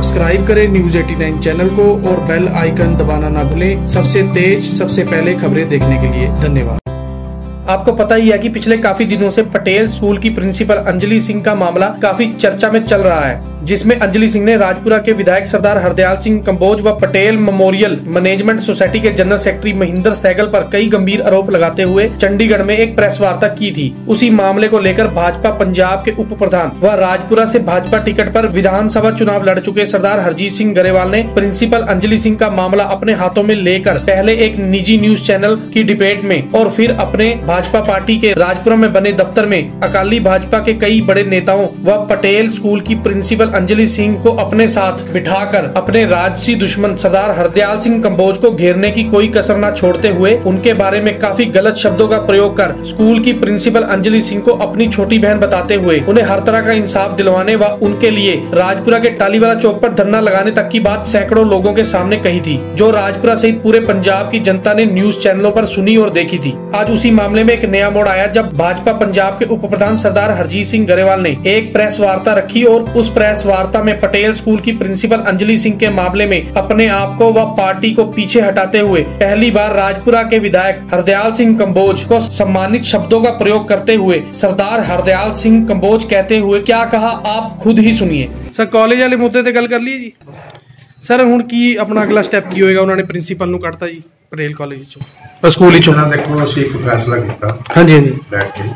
Subscribe करें news 89 channel को और बेल आइकन दबाना ना भूलें। सबसे तेज सबसे पहले खबरें देखने के लिए धन्यवाद। आपको पता ही है कि पिछले काफी दिनों से पटेल स्कूल की प्रिंसिपल अंजलि सिंह का मामला काफी चर्चा में चल रहा है, जिसमें अंजलि सिंह ने राजपुरा के विधायक सरदार हरदयाल सिंह कंबोज व पटेल मेमोरियल मैनेजमेंट सोसाइटी के जनरल सेक्रेटरी महेंद्र सहगल पर कई गंभीर आरोप लगाते हुए चंडीगढ़ में एक प्रेस वार्ता की थी। उसी मामले को लेकर भाजपा पंजाब के उप प्रधान व राजपुरा से भाजपा टिकट पर विधानसभा चुनाव लड़ चुके सरदार हरजीत सिंह गरेवाल ने प्रिंसिपल अंजलि सिंह का मामला अपने हाथों में लेकर पहले एक निजी न्यूज चैनल की डिबेट में और फिर अपने भाजपा पार्टी के राजपुरा में बने दफ्तर में अकाली भाजपा के कई बड़े नेताओं व पटेल स्कूल की प्रिंसिपल अंजलि सिंह को अपने साथ बिठाकर अपने राजसी दुश्मन सरदार हरदयाल सिंह कंबोज को घेरने की कोई कसर न छोड़ते हुए उनके बारे में काफी गलत शब्दों का प्रयोग कर स्कूल की प्रिंसिपल अंजलि सिंह को अपनी छोटी बहन बताते हुए उन्हें हर तरह का इंसाफ दिलवाने व उनके लिए राजपुरा के टालीवाला चौक पर धरना लगाने तक की बात सैकड़ों लोगों के सामने कही थी, जो राजपुरा सहित पूरे पंजाब की जनता ने न्यूज चैनलों पर सुनी और देखी थी। आज उसी मामले में एक नया मोड़ आया जब भाजपा पंजाब के उप प्रधान सरदार हरजीत सिंह गरेवाल ने एक प्रेस वार्ता रखी और उस प्रेस वार्ता में पटेल स्कूल की प्रिंसिपल अंजलि सिंह के मामले में अपने आप को व पार्टी को पीछे हटाते हुए पहली बार राजपुरा के विधायक हरदयाल सिंह कंबोज को सम्मानित शब्दों का प्रयोग करते हुए सरदार हरदयाल सिंह कंबोज कहते हुए क्या कहा, आप खुद ही सुनिए। सर कॉलेज वाले मुद्दे ते गल कर ली जी। सर हुण की अपना अगला स्टेप की होएगा? उन्होंने प्रिंसिपल नूं कढ़ता जी पटेल कॉलेज चों स्कूल चों। देखो ਅਸੀਂ ਇੱਕ फैसला ਕੀਤਾ। हाँ जी हाँ जी बैठ के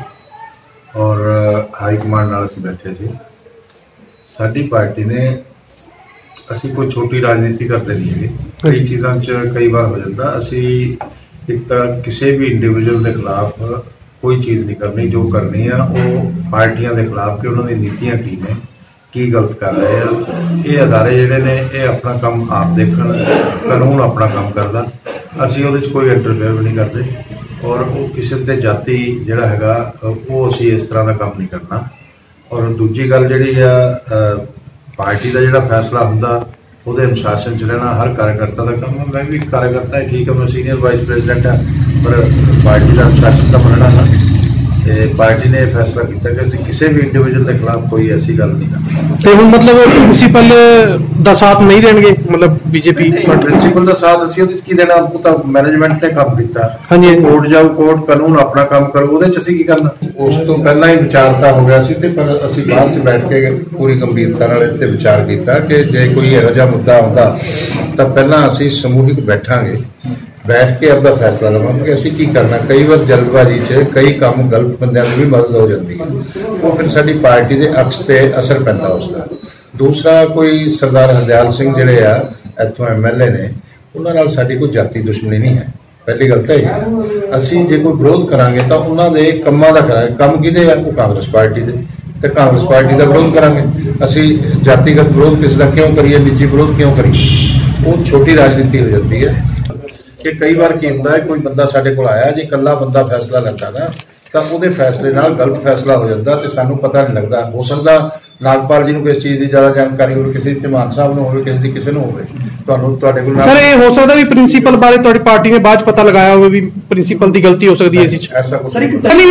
और हाई कमांड नाल ਅਸੀਂ बैठे ਸੀ। ਸਾਡੀ पार्टी ने ਅਸੀਂ कोई छोटी राजनीति करते नहीं है। कई चीज़ों च कई बार हो जाता ਅਸੀਂ एक तो किसी भी इंडिविजुअल के खिलाफ कोई चीज़ नहीं करनी, जो करनी है वो पार्टियां के खिलाफ कि उन्होंने नीतियां की ने की गलत कर रहे हैं। ये अदारे जिहड़े ने ये अपना काम आप देखण, कानून अपना काम करदा, ਅਸੀਂ ਉਹਦੇ 'ਚ कोई इंटरफेयर भी नहीं करते और वो किसी ते जाति जिहड़ा हैगा वो ਅਸੀਂ इस तरह का काम नहीं करना। और दूजी गल जिहड़ी आ पार्टी का जिहड़ा फैसला हुंदा ਉਹਦੇ अनुशासन च रहना हर कार्यकर्ता का काम है। मैं भी कार्यकर्ता है, ठीक है, मैं सीनियर वाइस प्रेजिडेंट हाँ, पर पार्टी का अनुशासन का मनना ना। पार्टी ने फैसला किया कि ਅਸੀਂ किसी भी इंडिविजुअल के खिलाफ कोई ऐसी गल नहीं करनी। ਤੇ ਹੁਣ ਮਤਲਬ ਪ੍ਰਿੰਸੀਪਲ ਦਾ ਸਾਥ ਨਹੀਂ ਦੇਣਗੇ, ਮਤਲਬ ਬੀਜੇਪੀ प्रिंसिपल का साथ ਅਸੀਂ ਉਹਦੇ 'ਚ ਕੀ ਦੇਣਾ? ਉਹ ਤਾਂ ਮੈਨੇਜਮੈਂਟ ਨੇ ਕੰਮ ਕੀਤਾ। ਹਾਂਜੀ ਕੋਰਟ ਜਾਓ, ਕੋਰਟ ਕਾਨੂੰਨ ਆਪਣਾ ਕੰਮ ਕਰੂ, ਉਹਦੇ 'ਚ ਅਸੀਂ ਕੀ ਕਰਨਾ? ਉਸ ਤੋਂ ਪਹਿਲਾਂ ਹੀ ਵਿਚਾਰਤਾ ਹੋ ਗਿਆ ਸੀ ਤੇ ਪਰ ਅਸੀਂ ਬਾਅਦ 'ਚ ਬੈਠ ਕੇ ਪੂਰੀ ਗੰਭੀਰਤਾ ਨਾਲ ਇੱਥੇ ਵਿਚਾਰ ਕੀਤਾ ਕਿ ਜੇ ਕੋਈ ਇਹੋ ਜਿਹਾ ਮੁੱਦਾ ਆਉਂਦਾ ਤਾਂ ਪਹਿਲਾਂ ਅਸੀਂ ਸਮੂਹਿਕ ਬੈਠਾਂਗੇ, बैठ के अपना फैसला लवांगे ਅਸੀਂ ਕੀ करना। कई बार जल्दबाजी च कई काम गलत बंदों की भी मदद हो जाती है, वो फिर साडी पार्टी के अक्स पे असर पैंदा उसका। दूसरा कोई सरदार हरदयाल सिंह जिहड़े आ इत्थों MLA ने, उन्हां नाल साडी कोई जाति दुश्मनी नहीं है। पहली गल तो यह असीं जे कोई विरोध करांगे तो उन्हां दे कम्मां दा करांगे। कम किहदे आ? वो कांग्रेस पार्टी दे, ते कांग्रेस पार्टी का विरोध करांगे। असीं जातिगत विरोध किसी का क्यों करिए, निजी विरोध क्यों करिए? वो छोटी राजनीति हो जाती है। कि कई बार की होंदा है कोई बंदा साडे कोल आया, जे कल्ला बंदा फैसला लैंदा ना तां उहदे फैसले नाल गलत फैसला हो जाता ते सानूं पता नहीं लगता। हो सकदा नागपाल जी नूं किस चीज़ की ज़्यादा जानकारी होवे, किसी चौहान साहब नूं होवे, किसी दी किसी नूं होवे। तुहानूं तुहाडे कोल सर ये हो सकदा भी प्रिंसिपल बारे तुहाडी पार्टी ने बाद पता लगाया होवे भी प्रिंसिपल दी गलती हो सकदी है इस च। ऐसा कुछ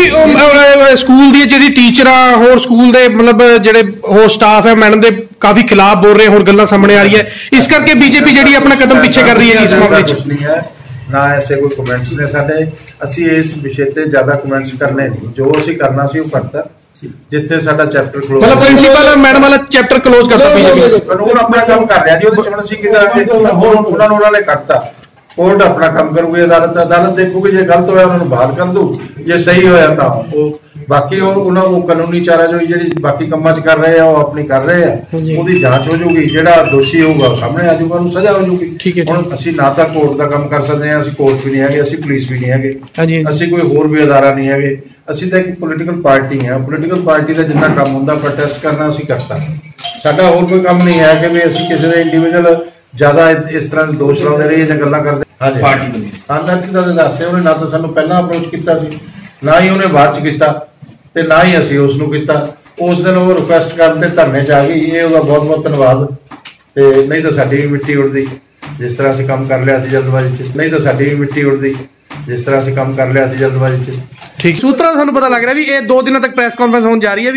नहीं स्कूल दी जेहड़ी टीचरां होर स्कूल दे मतलब जेहड़े होर स्टाफ है मैडम दे काफी खिलाफ बोल रहे हैं, होर गल्लां सामने आ रही है, इस करके बीजेपी जेहड़ी अपना कदम पीछे कर रही है इस मामले च। ना ऐसे कोई कमेंट्स ने साडे, ਅਸੀਂ इस विषय ते ज्यादा कमेंट्स करने नहीं। जो ਅਸੀਂ करना सी वो करता, जिथे साडा चैप्टर क्लोज मतलब प्रिंसिपल मैडम वाला चैप्टर क्लोज करता बीजेपी कानून अपना काम कर रहा जी। ਉਹਦੇ ਚ ਅਸੀਂ ਕੀ ਕਰਾਂਗੇ? ਉਹਨਾਂ ਨੇ ਕੱਟਤਾ, कोर्ट अपना काम करूगी, अदालत देखूगी, जे गलत होया उन्होंने बहाल कर दू, जे सही होया तो वो बाकी वो कानूनी चारा जो जी बाकी कामां च कर रहे हैं वो अपनी कर रहे हैं, उसकी जांच हो जाऊगी, जिहड़ा दोषी होगा सामने आ जाऊगा, उन्हें सजा हो जाऊगी। हुण असीं ना तां कोर्ट का काम कर सकते हैं, असीं कोर्ट भी नहीं है, असीं पुलिस भी नहीं है, असीं कोई होर भी अदारा नहीं है, असीं तां एक पोलीटिकल पार्टी है। पोलीटिकल पार्टी का जिन्ना काम हुंदा प्रोटेस्ट करना असीं करता, साडा होर कोई काम नहीं है कि भी असीं किसी दे इंडिविजुअल ज्यादा इस तरह के दोष लाते रहिए जां गल्लां करदे। पार्टी का दस्से उन्हें ना तो सानूं पहलां अप्रोच किया सी, ना ही उन्हें बाद च किया ते ना ही असीं उसनूं किया। उस दिन वो रिक्वेस्ट करते धरने च आ गई, ये उसदा बहुत बहुत धन्नवाद। ते नहीं तो साडी भी मिट्टी उड़दी जिस तरह असीं काम कर लिया सी जल्दबाजी च, नहीं तो साडी भी मिट्टी उड़दी जिस तरह असीं काम कर लिया सी जल्दबाजी च। ठीक सूत्रों से पता लग रहा है भी ये 2 दिनों तक प्रेस कॉन्फ्रेंस होने जा रही है भी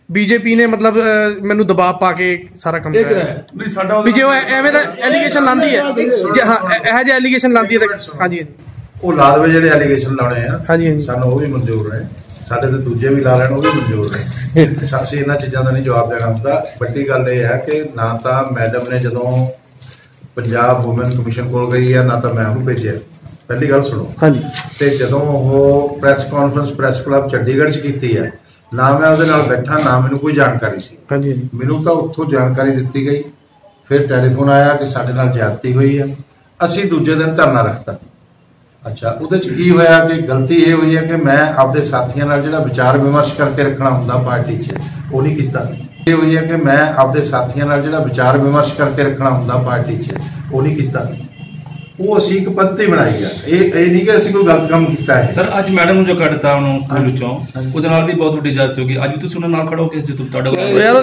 बीजेपी ने मतलब मैनू दबाव पा के सारा काम कराया भी जो एवें दा एलीगेशन लांदी है जे हां ਇਹ ਜੇ एलीगेशन लांदी है ਹਾਂਜੀ ਉਹ ਲਾ ਦੇਵੇ ਜਿਹੜੇ ਐਲੀਗੇਸ਼ਨ ਲਾਉਣੇ ਆ ਹਾਂਜੀ ਸਾਨੂੰ ਉਹ ਵੀ ਮਨਜ਼ੂਰ ਨੇ ਸਾਡੇ ਤੇ ਦੂਜੇ ਵੀ ਲਾ ਲੈਣ ਉਹ ਵੀ ਮਨਜ਼ੂਰ ਨੇ ਅਸੀਂ ਇਹਨਾਂ ਚੀਜ਼ਾਂ ਦਾ ਨਹੀਂ ਜਵਾਬ ਦੇਣਾ ਹੁੰਦਾ ਵੱਡੀ ਗੱਲ ਇਹ ਹੈ ਕਿ ਨਾ ਤਾਂ ਮੈਡਮ ਨੇ ਜਦੋਂ ਪੰਜਾਬ ਵੂਮਨ ਕਮਿਸ਼ਨ ਕੋਲ ਗਈ ਹੈ ਨਾ ਤਾਂ ਮੈਂ ਉਹਨੂੰ ਭੇਜਿਆ ਪਹਿਲੀ ਗੱਲ ਸੁਣੋ ਹਾਂਜੀ ਤੇ ਜਦੋਂ ਉਹ press conference press club Chandigarh 'ਚ ਕੀਤੀ ਹੈ ਨਾ ਮੈਂ ਉਹਦੇ ਨਾਲ ਬੈਠਾ ਨਾ ਮੈਨੂੰ ਕੋਈ ਜਾਣਕਾਰੀ ਸੀ ਹਾਂਜੀ ਮੈਨੂੰ ਤਾਂ ਉੱਥੋਂ ਜਾਣਕਾਰੀ ਦਿੱਤੀ ਗਈ ਫਿਰ ਟੈਲੀਫੋਨ ਆਇਆ ਕਿ ਸਾਡੇ ਨਾਲ ਜ਼ਿਆਦਤੀ ਹੋਈ ਹੈ ਅਸੀਂ ਦੂਜੇ ਦਿਨ ਧਰਨਾ ਰੱਖਤਾ ਅੱਛਾ ਉਹਦੇ 'ਚ ਕੀ ਹੋਇਆ ਕਿ ਗਲਤੀ ਇਹ ਹੋਈ ਹੈ ਕਿ ਮੈਂ ਆਪਦੇ ਸਾਥੀਆਂ ਨਾਲ ਜਿਹੜਾ ਵਿਚਾਰ ਵਿਮਰਸ਼ ਕਰਕੇ ਰੱਖਣਾ ਹੁੰਦਾ ਪਾਰਟੀ 'ਚ ਉਹ ਨਹੀਂ ਕੀਤਾ ਇਹ ਹੋਈ ਹੈ ਕਿ ਮੈਂ ਆਪਦੇ ਸਾਥੀਆਂ ਨਾਲ ਜਿਹੜਾ ਵਿਚਾਰ ਵਿਮਰਸ਼ ਕਰਕੇ ਰੱਖਣਾ ਹੁੰਦਾ ਪਾਰਟੀ 'ਚ ਉਹ ਨਹੀਂ ਕੀਤਾ ਉਹ ਅਸੀਂ ਇੱਕ ਪੱਤੀ ਬਣਾਈ ਆ ਇਹ ਨਹੀਂ ਕਿ ਅਸੀਂ ਕੋਈ ਗਲਤ ਕੰਮ ਕੀਤਾ ਹੈ ਸਰ ਅੱਜ ਮੈਡਮ ਨੂੰ ਜੋ ਕੱਢਤਾ ਉਹਨੂੰ ਸਕੂਲ ਵਿੱਚੋਂ ਉਹਦੇ ਨਾਲ ਵੀ ਬਹੁਤ ਵੱਡੀ ਇਜਾਜ਼ਤ ਹੋਗੀ ਅੱਜ ਵੀ ਤੁਸੀਂ ਉਹਨਾਂ ਨਾਲ ਖੜੋਗੇ ਜੇ ਤੁਹਾਡਾ ਯਾਰ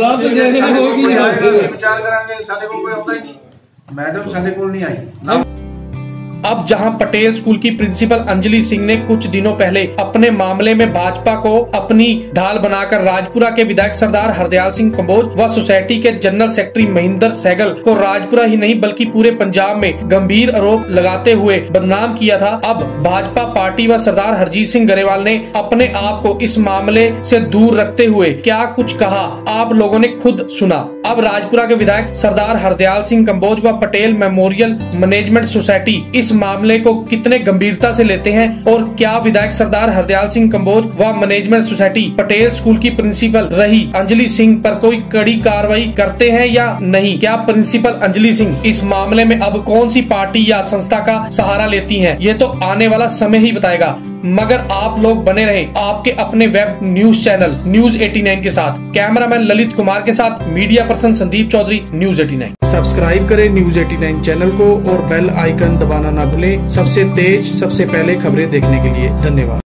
ਵਿਚਾਰ ਕਰਾਂਗੇ ਸਾਡੇ ਕੋਲ ਕੋਈ ਆਉਂਦਾ ਹੀ ਨਹੀਂ मैडम साढ़े को नहीं आई अब जहां पटेल स्कूल की प्रिंसिपल अंजलि सिंह ने कुछ दिनों पहले अपने मामले में भाजपा को अपनी ढाल बनाकर राजपुरा के विधायक सरदार हरदयाल सिंह कंबोज व सोसाइटी के जनरल सेक्रेटरी महेंद्र सहगल को राजपुरा ही नहीं बल्कि पूरे पंजाब में गंभीर आरोप लगाते हुए बदनाम किया था, अब भाजपा पार्टी व सरदार हरजीत सिंह गरेवाल ने अपने आप को इस मामले से दूर रखते हुए क्या कुछ कहा आप लोगों ने खुद सुना। अब राजपुरा के विधायक सरदार हरदयाल सिंह कंबोज व पटेल मेमोरियल मैनेजमेंट सोसाइटी इस मामले को कितने गंभीरता से लेते हैं और क्या विधायक सरदार हरदयाल सिंह कंबोज व मैनेजमेंट सोसाइटी पटेल स्कूल की प्रिंसिपल रही अंजलि सिंह पर कोई कड़ी कार्रवाई करते हैं या नहीं। क्या प्रिंसिपल अंजलि सिंह इस मामले में अब कौन सी पार्टी या संस्था का सहारा लेती हैं, ये तो आने वाला समय ही बताएगा। मगर आप लोग बने रहे आपके अपने वेब न्यूज चैनल न्यूज 89 के साथ। कैमरामैन ललित कुमार के साथ media person Sandeep Chaudhary, news 89। Subscribe करें न्यूज 89 चैनल को और बेल आइकन दबाना ना भूलें सबसे तेज सबसे पहले खबरें देखने के लिए। धन्यवाद।